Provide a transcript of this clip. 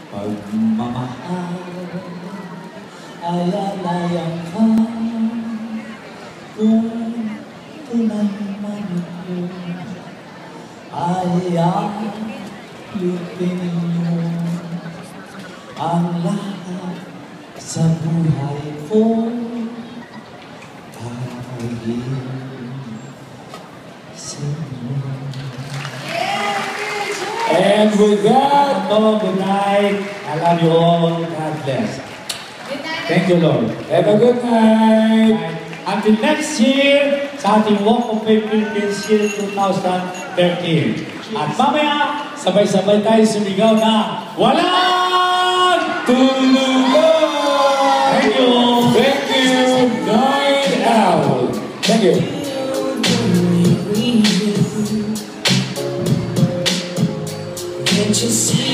Pagmamahal ay alayang ka kung tunay man ito ay aklipin mo ang lahat sa buhay ko dahil sa iyo. And with that, good night. I love you all. God bless. Good night. Thank you, Lord. Have a good night. Until next year, sa ating Walk of Faith Philippines year 2013. At mamaya, sabay-sabay tayo sumigaw na walang tulugan! Thank you. Thank you. Night out. Thank you. Can't you see?